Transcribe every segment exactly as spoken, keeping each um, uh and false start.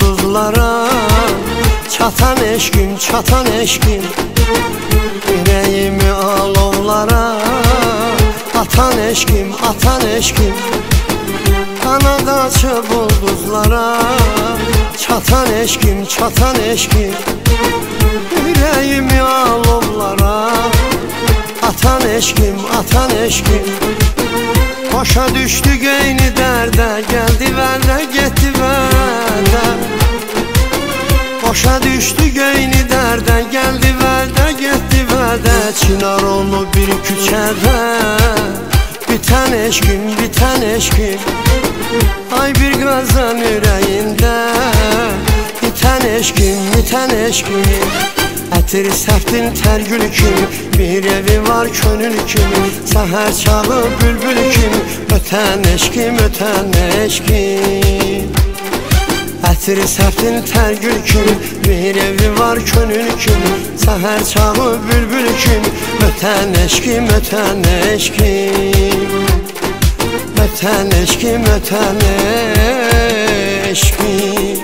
ulduzlara, çatan eşkim, çatan eşkim. Yüreğimi alovlara, atan eşkim, atan eşkim. Kanat açıp ulduzlara, çatan eşkim, çatan eşkim. Yüreğimi alovlara, atan eşkim, atan eşkim. Başa düştük eyni dərdə, geldi vədə, getdi vədə. Başa düştük eyni dərdə, geldi vədə, getdi vədə. Çınar onu bir küçədə, bitən eşkim, bitən eşkim. Ay bir qazan ürəyində, bitən eşkim, bitən eşkim. Ətir səftin tər gül kimi, bir evi var könül kimi. Səhər çağı bülbül kimi, ötən eşkim, ötən eşkim. Ətir səftin tər gül kimi, bir evi var könül kimi. Səhər çağı bülbül kimi, ötən eşkim, ötən eşkim. Ötən eşkim, ötən eşkim.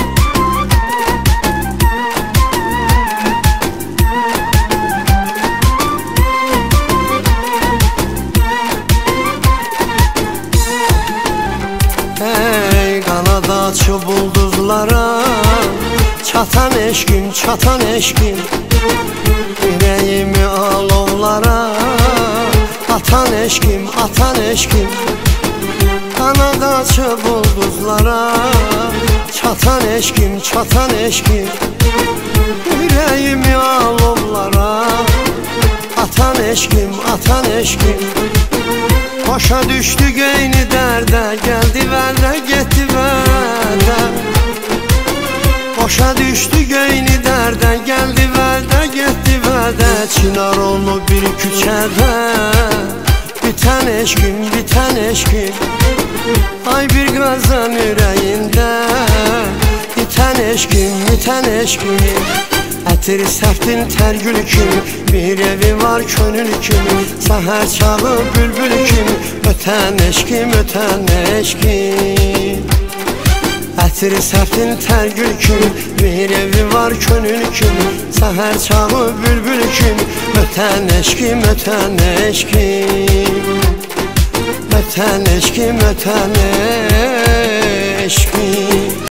Ey kanat açıp ulduzlara, çatan eşkim, çatan eşkim. Yüreğimi alovlara, atan eşkim, atan eşkim. Kanat açıp ulduzlara, çatan eşkim, çatan eşkim. Yüreğimi alovlara, atan eşkim, atan eşkim. Başa düştük eyni dərdə, geldi vədə, getdi vədə. Başa düştük eyni dərdə, geldi vədə, getdi vədə. Çınar onu bir küçədə, bitən eşkim, bitən eşkim. Ay bir qazan ürəyində, bitən eşkim, bitən eşkim. Ətir səftin tər gül kimi, bir evi var könül kimi. Səhər çağı bülbül kimi, ötən eşkim, ötən eşkim. Ətir səftin tər gül kimi, bir evi var könül kimi. Səhər çağı bülbül kimi, ötən eşkim, ötən eşkim. Ötən eşkim, ötən eşkim.